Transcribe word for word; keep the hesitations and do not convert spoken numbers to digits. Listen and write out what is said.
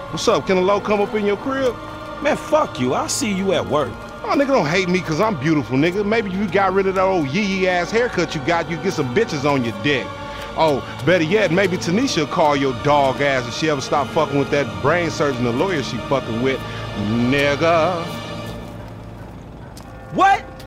What's up? Can a low come up in your crib? Man, fuck you. I'll see you at work. Oh, nigga, don't hate me because I'm beautiful, nigga. Maybe if you got rid of that old Yee Yee ass haircut you got, you get some bitches on your dick. Oh, better yet, maybe Tanisha will call your dog ass if she ever stop fucking with that brain surgeon, the lawyer she fucking with, nigga. What?